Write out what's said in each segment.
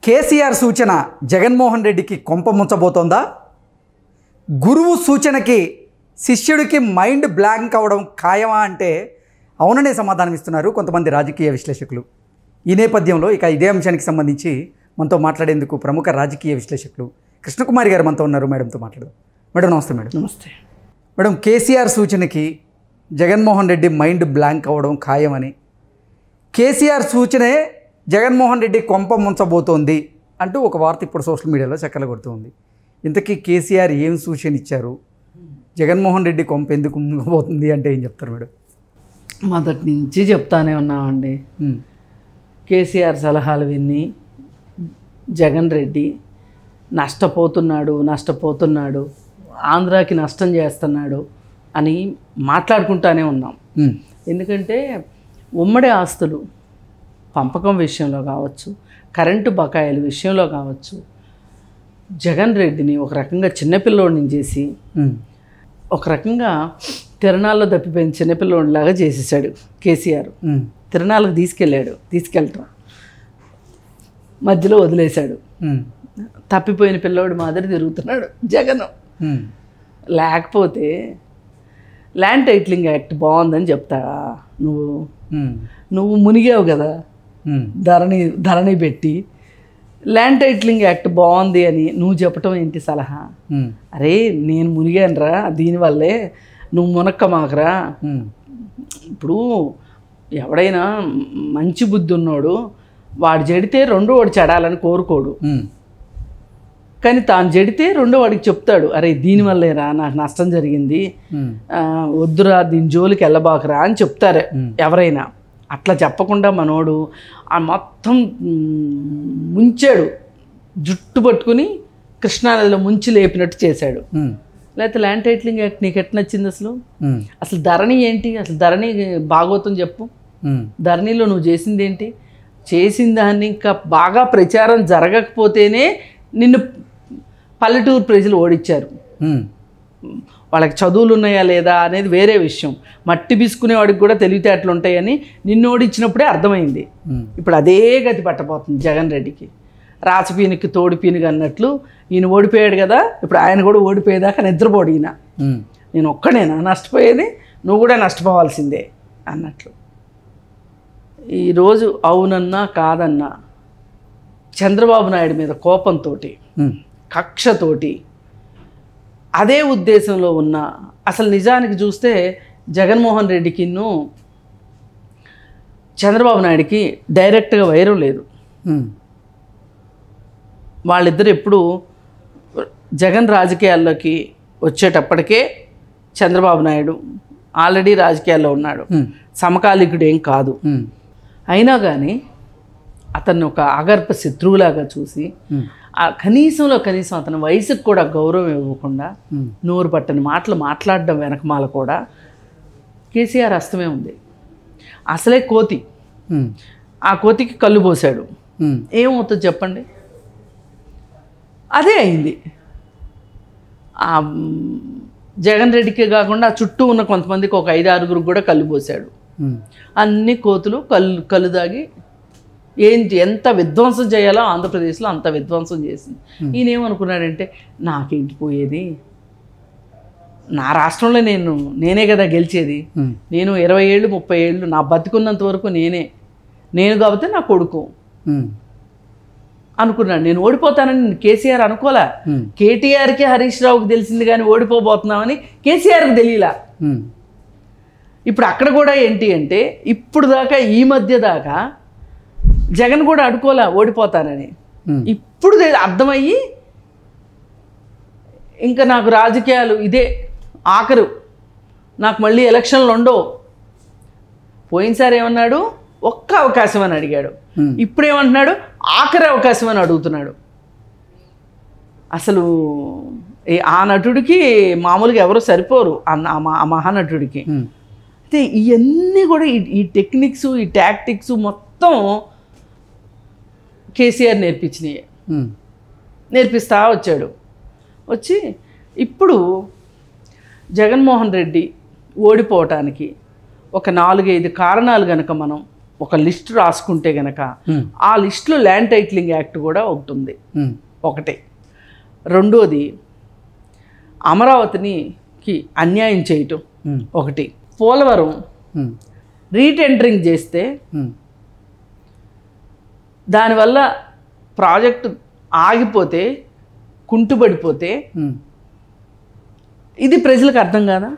కేసీఆర్ సూచన జగన్మోహన్ రెడ్డికి కొంప ముంచబోతోందా? గురువు సూచనకి శిష్యుడికి మైండ్ బ్లాంక్ అవ్వడం ఖాయమా అంటే అవుననే సమాధానం ఇస్తున్నారు కొంతమంది రాజకీయ విశ్లేషకులు. ఈ నేపథ్యంలో ఇదే అంశానికి సంబంధించి మనతో మాట్లాడేందుకు ప్రముఖ రాజకీయ విశ్లేషకులు కృష్ణకుమారి గారు మనతో ఉన్నారు. మేడంతో మాట్లాడదాం. మేడం నమస్తే. మేడం నమస్తే. మేడం, కేసీఆర్ సూచనకి జగన్మోహన్ రెడ్డి మైండ్ బ్లాంక్ అవ్వడం ఖాయమని, కేసీఆర్ సూచనే జగన్మోహన్ రెడ్డి కొంప ముంచబోతోంది అంటూ ఒక వార్త ఇప్పుడు సోషల్ మీడియాలో చక్కర్లు కొడుతుంది. ఇంతకీ కేసీఆర్ ఏం సూచన ఇచ్చారు? జగన్మోహన్ రెడ్డి కొంప ఎందుకు ముంచబోతుంది అంటే ఏం చెప్తారు మేడం? మొదటి నుంచి చెప్తానే ఉన్నామండి. కేసీఆర్ సలహాలు విని జగన్ రెడ్డి నష్టపోతున్నాడు, ఆంధ్రాకి నష్టం చేస్తున్నాడు అని మాట్లాడుకుంటానే ఉన్నాం. ఎందుకంటే ఉమ్మడి ఆస్తులు పంపకం విషయంలో కావచ్చు, కరెంటు బకాయిల విషయంలో కావచ్చు, జగన్ రెడ్డిని ఒక రకంగా చిన్నపిల్లోడిని చేసి ఒక రకంగా తిరణాల్లో తప్పిపోయిన చిన్నపిల్లోడిలాగా చేసేసాడు కేసీఆర్. తిరణాలకు తీసుకెళ్ళటం మధ్యలో వదిలేశాడు. తప్పిపోయిన పిల్లోడు మాదిరి తిరుగుతున్నాడు జగన్. లేకపోతే ల్యాండ్ టైటిలింగ్ యాక్ట్ బాగుందని చెప్తా. నువ్వు మునిగావు కదా ధరణి పెట్టి, ల్యాండ్ టైటిలింగ్ యాక్ట్ బాగుంది అని నువ్వు చెప్పటం ఏంటి సలహా? అరే నేను మునిగానురా, దీనివల్లే నువ్వు మునక్క మాకరా. ఇప్పుడు ఎవడైనా మంచి బుద్ధి ఉన్నోడు వాడు జడితే రెండో వాడు చెడాలని కోరుకోడు, కానీ తాను జడితే రెండో వాడికి చెప్తాడు, అరే దీనివల్లేరా నాకు నష్టం జరిగింది, వద్దురా దీని జోలికి వెళ్ళబాకరా అని చెప్తారు ఎవరైనా. అట్లా చెప్పకుండా మనోడు ఆ మొత్తం ముంచాడు, జుట్టు పట్టుకుని కృష్ణానదిలో ముంచి లేపినట్టు చేశాడు. లేకపోతే ల్యాండ్ టైటిలింగ్ యాక్ట్ నీకు ఎట్లా నచ్చింది? అసలు ధరణి ఏంటి? అసలు ధరణి భాగవతం చెప్పు. ధరణిలో నువ్వు చేసింది ఏంటి? చేసిన దాన్ని ఇంకా బాగా ప్రచారం జరగకపోతేనే నిన్ను పల్లెటూరు ప్రజలు ఓడించారు. వాళ్ళకి చదువులు ఉన్నాయా లేదా అనేది వేరే విషయం. మట్టి బిసుకునేవాడికి కూడా తెలివితేటలు ఉంటాయని నిన్ను ఓడించినప్పుడే అర్థమైంది. ఇప్పుడు అదే గతి పట్టబోతుంది జగన్ రెడ్డికి. రాచపీనికి తోడిపీనుగా అన్నట్లు ఈయన ఓడిపోయాడు కదా, ఇప్పుడు ఆయన కూడా ఓడిపోయేదాకా నిద్రపోడు ఈయన. నేను ఒక్కడేనా నష్టపోయేది, నువ్వు కూడా నష్టపోవాల్సిందే అన్నట్లు. ఈరోజు అవునన్నా కాదన్నా చంద్రబాబు నాయుడు మీద కోపంతో, కక్షతోటి, అదే ఉద్దేశంలో ఉన్న, అసలు నిజానికి చూస్తే జగన్మోహన్ రెడ్డికి చంద్రబాబు నాయుడికి డైరెక్ట్గా వైరం లేదు. వాళ్ళిద్దరు ఎప్పుడు జగన్ రాజకీయాల్లోకి వచ్చేటప్పటికే చంద్రబాబు నాయుడు ఆల్రెడీ రాజకీయాల్లో ఉన్నాడు, సమకాలీకుడు ఏం కాదు. అయినా కానీ అతన్ని ఒక అగర్భ శత్రువులాగా చూసి కనీసం అతని వయసుకు కూడా గౌరవం ఇవ్వకుండా నోరు పట్టని మాటలు మాట్లాడడం వెనకమాల కూడా కేసీఆర్ హస్తమే ఉంది. అసలే కోతి, ఆ కోతికి కళ్ళు పోసాడు. ఏమవుతుంది చెప్పండి? అదే అయింది. ఆ జగన్ రెడ్డికే కాకుండా చుట్టూ ఉన్న కొంతమందికి ఒక 5-6 కూడా కళ్ళు పోసాడు. అన్ని కోతులు కళ్ళు దాగి ఎంత విధ్వంసం చేయాలో ఆంధ్రప్రదేశ్లో అంత విధ్వంసం చేసింది. ఈయనేమనుకున్నాడంటే నాకేంటి పోయేది, నా రాష్ట్రంలో నేనే కదా గెలిచేది, నేను 20 ఏళ్ళు 30 ఏళ్ళు నా బతికున్నంత వరకు నేను కాబట్టి నా కొడుకు అనుకున్నాడు. నేను ఓడిపోతానని కేసీఆర్ అనుకోలే. కేటీఆర్కి హరీష్ రావుకి తెలిసింది కానీ ఓడిపోబోతున్నామని కేసీఆర్కి తెలియలా. ఇప్పుడు అక్కడ కూడా ఏంటి అంటే ఇప్పుడు దాకా ఈ మధ్య దాకా జగన్ కూడా అడుకోలే ఓడిపోతానని. ఇప్పుడు అర్థమయ్యి ఇంకా నాకు రాజకీయాలు ఇదే ఆఖరు, నాకు మళ్ళీ ఎలక్షన్లు ఉండవు. పోయినసారి ఏమన్నాడు? ఒక్క అవకాశం అని అడిగాడు. ఇప్పుడేమంటున్నాడు? ఆఖరి అవకాశం అని అడుగుతున్నాడు. అసలు ఆ నటుడికి మామూలుగా ఎవరో సరిపోరు, ఆ మహానటుడికి. అయితే ఇవన్నీ కూడా ఈ టెక్నిక్స్, ఈ టాక్టిక్స్ మొత్తం కేసీఆర్ నేర్పిస్తా వచ్చాడు. వచ్చి ఇప్పుడు జగన్మోహన్ రెడ్డి ఓడిపోవటానికి ఒక 4-5 కారణాలు కనుక మనం ఒక లిస్ట్ రాసుకుంటే గనక ఆ లిస్టులో ల్యాండ్ టైటిలింగ్ యాక్ట్ కూడా ఒకటి ఉంది. ఒకటి. రెండోది అమరావతికి అన్యాయం చేయటం ఒకటి. పోలవరం రీటెండరింగ్ చేస్తే దానివల్ల ప్రాజెక్టు ఆగిపోతే కుంటుపడిపోతే ఇది ప్రజలకు అర్థం కాదా?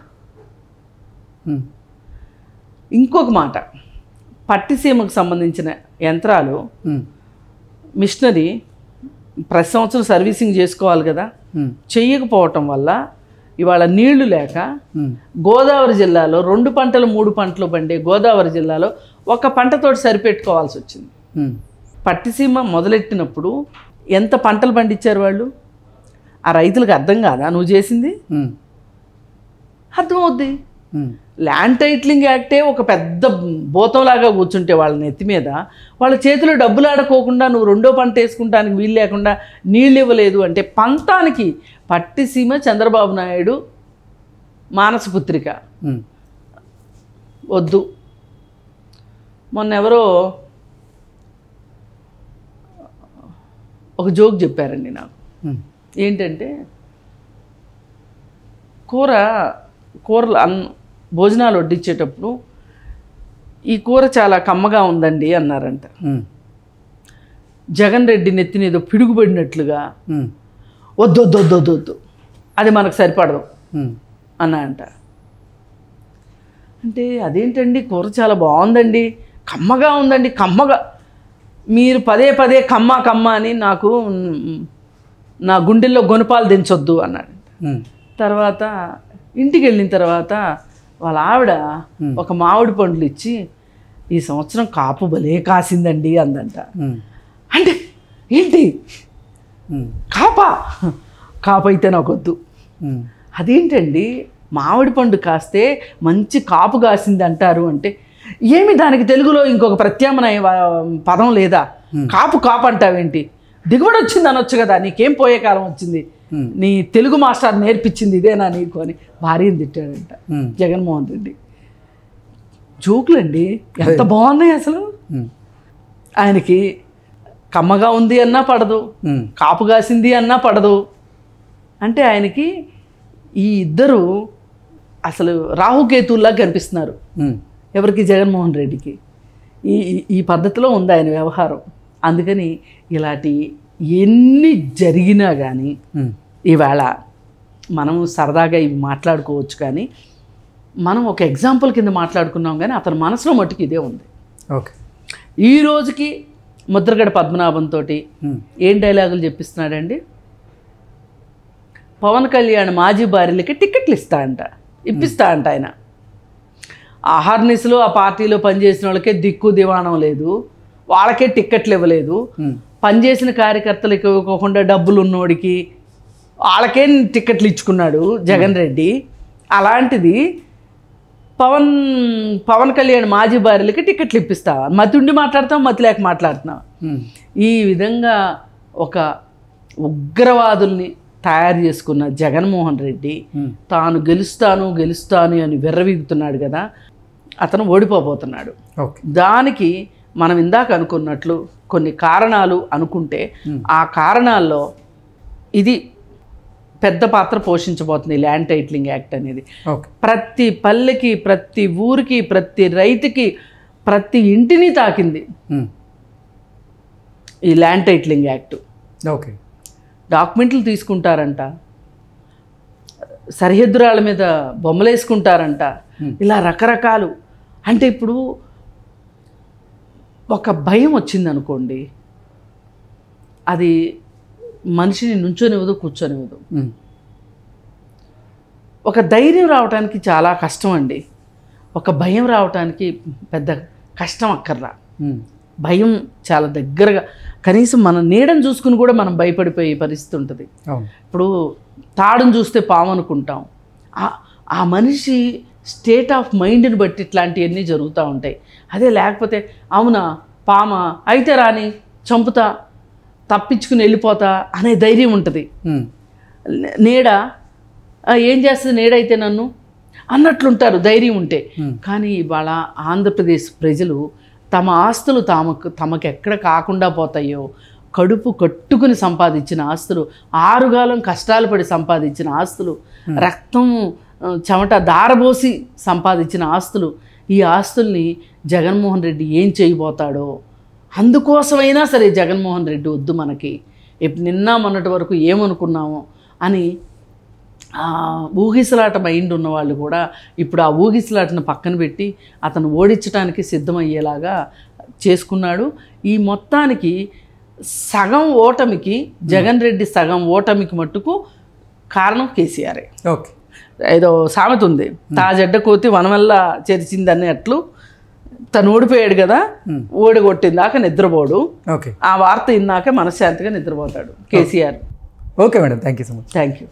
ఇంకొక మాట, పట్టిసీమకు సంబంధించిన యంత్రాలు మిషనరీ ప్రతి సంవత్సరం సర్వీసింగ్ చేసుకోవాలి కదా, చెయ్యకపోవటం వల్ల ఇవాళ నీళ్లు లేక గోదావరి జిల్లాలో 2 పంటలు 3 పంటలు పండే గోదావరి జిల్లాలో ఒక పంటతోటి సరిపెట్టుకోవాల్సి వచ్చింది. పట్టిసీమ మొదలెట్టినప్పుడు ఎంత పంటలు పండించారు వాళ్ళు? ఆ రైతులకు అర్థం కాదా నువ్వు చేసింది? అర్థమవుద్ది. ల్యాండ్ టైటిలింగ్ యాక్టే ఒక పెద్ద భూతంలాగా కూర్చుంటే వాళ్ళ నెత్తి మీద, వాళ్ళ చేతిలో డబ్బులు ఆడుకోకుండా నువ్వు 2వ పంట వేసుకుంటానికి వీలు లేకుండా నీళ్ళు ఇవ్వలేదు అంటే పంతానికి పట్టిసీమ చంద్రబాబు నాయుడు మానసపుత్రిక వద్దు. మొన్న ఎవరో ఒక జోక్ చెప్పారండి నాకు. ఏంటంటే కూరలు భోజనాలు వడ్డించేటప్పుడు ఈ కూర చాలా కమ్మగా ఉందండి అన్నారంట. జగన్ రెడ్డి నెత్తిని ఏదో పిడుగుపడినట్లుగా వద్దు అది మనకు సరిపడదు అన్నారంట. అంటే అదేంటండి, కూర చాలా బాగుందండి, కమ్మగా ఉందండి, కమ్మగా మీరు పదే కమ్మ అని నాకు నా గుండెల్లో గొనుపాలు దించొద్దు అన్నాడు. తర్వాత ఇంటికి వెళ్ళిన తర్వాత వాళ్ళ ఆవిడ ఒక మామిడి పండ్లు ఇచ్చి ఈ సంవత్సరం కాపు భలే కాసిందండి అందంట. అంటే ఏంటి కాపు అయితే నాకు వద్దు. అదేంటండి, మామిడి పండు కాస్తే మంచి కాపు కాసింది అంటారు అంటే ఏమి దానికి తెలుగులో ఇంకొక ప్రత్యామ్నాయ పదం లేదా? కాపు అంటావేంటి? దిగుబడి వచ్చింది అనొచ్చు కదా, నీకేం పోయే కాలం వచ్చింది, నీ తెలుగు మాస్టర్ నేర్పించింది ఇదేనా నీకు అని భార్యను తిట్టాడంట జగన్మోహన్ రెడ్డి. జోకులండి ఎంత బాగున్నాయి అసలు. ఆయనకి కమ్మగా ఉంది అన్నా పడదు, కాపు కాసింది అన్నా పడదు. అంటే ఆయనకి ఈ ఇద్దరు అసలు రాహుకేతుల్లా కనిపిస్తున్నారు. ఎవరికి? జగన్మోహన్ రెడ్డికి. ఈ పద్ధతిలో ఉంది ఆయన వ్యవహారం. అందుకని ఇలాంటి ఎన్ని జరిగినా కానీ ఈవేళ మనం సరదాగా ఇవి మాట్లాడుకోవచ్చు, కానీ మనం ఒక ఎగ్జాంపుల్ కింద మాట్లాడుకున్నాం, కానీ అతని మనసులో మట్టుకు ఇదే ఉంది. ఓకే. ఈ రోజుకి ముద్రగడ పద్మనాభంతో ఏం డైలాగులు చెప్పిస్తున్నాడండి? పవన్ కళ్యాణ్ మాజీ భార్యలకి టికెట్లు ఇప్పిస్తా అంట ఆయన. ఆహార్నిస్లో ఆ పార్టీలో పనిచేసిన వాళ్ళకే దిక్కు దివాణం లేదు, వాళ్ళకే టిక్కెట్లు ఇవ్వలేదు. పనిచేసిన కార్యకర్తలకు ఇవ్వకుండా డబ్బులు ఉన్నోడికి వాళ్ళకే టిక్కెట్లు ఇచ్చుకున్నాడు జగన్ రెడ్డి. అలాంటిది పవన్ కళ్యాణ్ మాజీ భార్యలకి టిక్కెట్లు ఇప్పిస్తావా? మతి ఉండి మాట్లాడతావు, మతి లేక మాట్లాడుతున్నావు. ఈ విధంగా ఒక ఉగ్రవాదుల్ని తయారు చేసుకున్న జగన్మోహన్ రెడ్డి తాను గెలుస్తాను అని విర్రవీగుతున్నాడు కదా, అతను ఓడిపోబోతున్నాడు. దానికి మనం ఇందాక అనుకున్నట్లు కొన్ని కారణాలు అనుకుంటే ఆ కారణాల్లో ఇది పెద్ద పాత్ర పోషించబోతుంది ల్యాండ్ టైటిలింగ్ యాక్ట్ అనేది. ప్రతి పల్లెకి, ప్రతి ఊరికి, ప్రతి రైతుకి, ప్రతి ఇంటిని తాకింది ఈ ల్యాండ్ టైటిలింగ్ యాక్ట్. ఓకే. డాక్యుమెంట్లు తీసుకుంటారంట, సరిహద్దురాల మీద బొమ్మలు వేసుకుంటారంట, ఇలా రకరకాలు. అంటే ఇప్పుడు ఒక భయం వచ్చింది అనుకోండి, అది మనిషిని నుంచోనివ్వదు, కూర్చొనివ్వదు. ఒక ధైర్యం రావడానికి చాలా కష్టం అండి, ఒక భయం రావడానికి పెద్ద కష్టం అక్కర్లా. భయం చాలా దగ్గరగా, కనీసం మన నీడని చూసుకుని కూడా మనం భయపడిపోయే పరిస్థితి ఉంటుంది. ఇప్పుడు తాడును చూస్తే పాము అనుకుంటాం. ఆ మనిషి స్టేట్ ఆఫ్ మైండ్ని బట్టి ఇట్లాంటివన్నీ జరుగుతూ ఉంటాయి. అదే లేకపోతే అవునా పామ అయితే రాని చంపుతా, తప్పించుకుని వెళ్ళిపోతా అనే ధైర్యం ఉంటుంది. నీడ ఏం చేస్తుంది, నీడైతే నన్ను అన్నట్లుంటారు ధైర్యం ఉంటే. కానీ ఇవాళ ఆంధ్రప్రదేశ్ ప్రజలు తమ ఆస్తులు తమకు ఎక్కడ కాకుండా పోతాయో, కడుపు కట్టుకుని సంపాదించిన ఆస్తులు, ఆరుగాలం కష్టాలు పడి సంపాదించిన ఆస్తులు, రక్తం చెమట దారబోసి సంపాదించిన ఆస్తులు, ఈ ఆస్తుల్ని జగన్మోహన్ రెడ్డి ఏం చేయబోతాడో, అందుకోసమైనా సరే జగన్మోహన్ రెడ్డి వద్దు మనకి, నిన్న మొన్నటి వరకు ఏమనుకున్నామో అని ఊగిసలాట మైండ్ ఉన్నవాళ్ళు కూడా ఇప్పుడు ఆ ఊగిసలాటను పక్కన పెట్టి అతను ఓడించడానికి సిద్ధమయ్యేలాగా చేసుకున్నాడు. ఈ మొత్తానికి సగం ఓటమికి, జగన్ రెడ్డి సగం ఓటమికి మట్టుకు కారణం కేసీఆరే. ఓకే, ఏదో సామెత ఉంది, తాజడ్డ కోతి వనవల్ల చేర్చిందని అట్లు తను ఓడిపోయాడు కదా, ఓడిగొట్టిందాక నిద్రపోడు, ఓకే, ఆ వార్త ఇన్నాక మనశ్శాంతిగా నిద్రపోతాడు KCR. Okay madam, thank you so much. Thank you.